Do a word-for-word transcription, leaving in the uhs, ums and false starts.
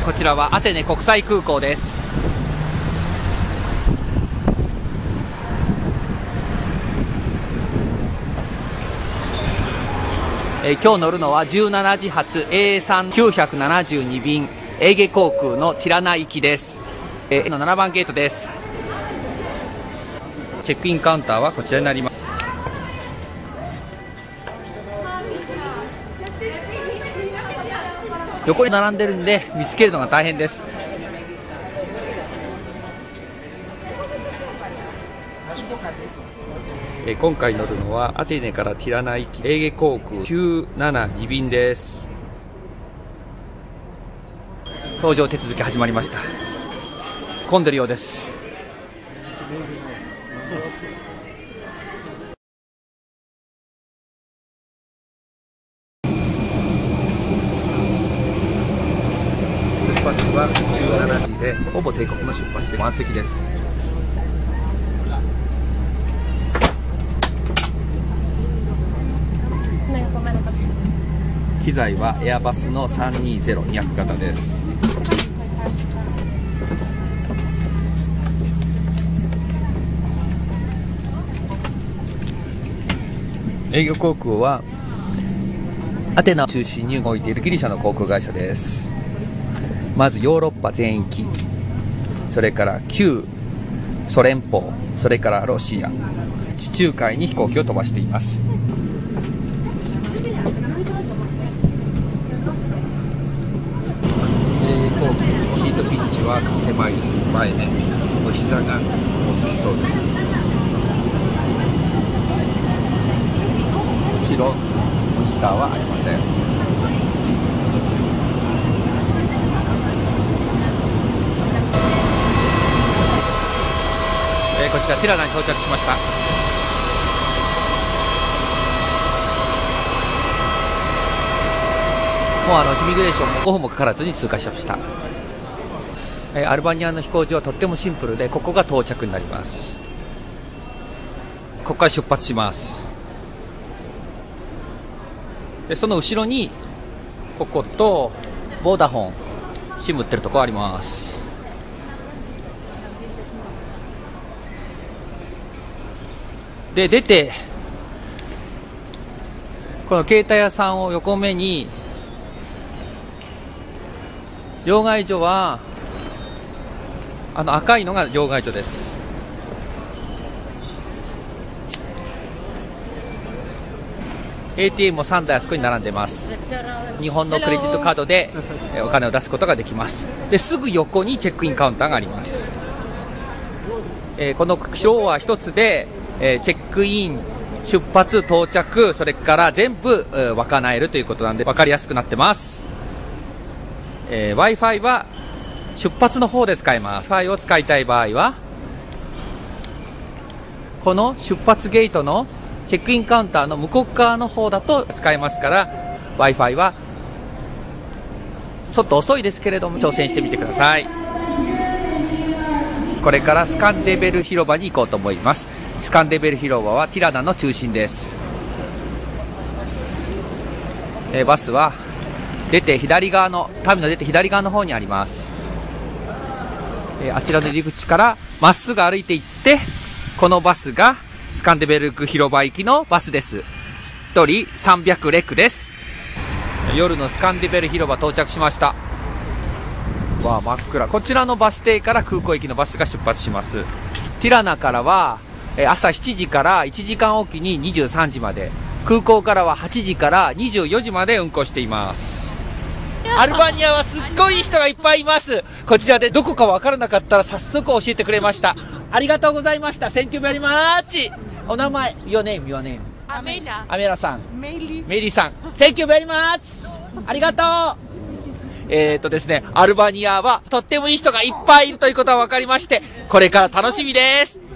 こちらはアテネ国際空港です。えー、今日乗るのはじゅうしちじ発 エーさんきゅうななに 便エーゲ航空のティラナ行きです。えー、のななばんゲートです。チェックインカウンターはこちらになります。横に並んでるんで見つけるのが大変です。えー、今回乗るのはアテネからティラナ行きエーゲ航空きゅうななに便です。搭乗手続き始まりました。混んでるようです。出発はじゅうしちじでほぼ定刻の出発で満席です。機材はエアバスのさんにーぜろにひゃく型です。営業航空はアテナを中心に動いているギリシャの航空会社です。まずヨーロッパ全域、それから旧ソ連邦、それからロシア、地中海に飛行機を飛ばしています。シートピッチは手前です。前ね、お膝がもうつきそうです。もちろんモニターはありません。えー、こちらティラナに到着しました。もうあのイミグレーションもごふんもかからずに通過しました。えー、アルバニアの飛行場はとってもシンプルで、ここが到着になります。ここから出発します。でその後ろにこことボーダフォンシム売ってるとこあります。で出てこの携帯屋さんを横目に、両替所はあの赤いのが両替所です。エーティーエム もさんだいあそこに並んでます。日本のクレジットカードでお金を出すことができます。ですぐ横にチェックインカウンターがあります。えー、このフロア一つで、えー、チェックイン、出発、到着、それから全部、えー、賄えるということなんで分かりやすくなってます。えー、Wi-Fi は出発の方で使えます。Wi-Fi を使いたい場合はこの出発ゲートのチェックインカウンターの向こう側の方だと使えますから、 Wi-Fi はちょっと遅いですけれども挑戦してみてください。これからスカンデベル広場に行こうと思います。スカンデベル広場はティラナの中心です。えー、バスは出て左側のターミナル出て左側の方にあります。えー、あちらの入り口からまっすぐ歩いていって、このバスがスカンデベルク広場行きのバスです。ひとりさんびゃくレクです。夜のスカンデベル広場到着しました。わあ真っ暗。こちらのバス停から空港行きのバスが出発します。ティラナからは朝しちじからいちじかんおきににじゅうさんじまで、空港からははちじからにじゅうよじまで運行しています。アルバニアはすっごい人がいっぱいいます。こちらでどこか分からなかったら早速教えてくれました。ありがとうございました。Thank you very much。お名前、Your name, Your name。 アメラ。 アメラさん。 メイリ。 メイリーさん。Thank you very much。ありがとう。えーとですね、アルバニアはとってもいい人がいっぱいいるということが分かりまして、これから楽しみです。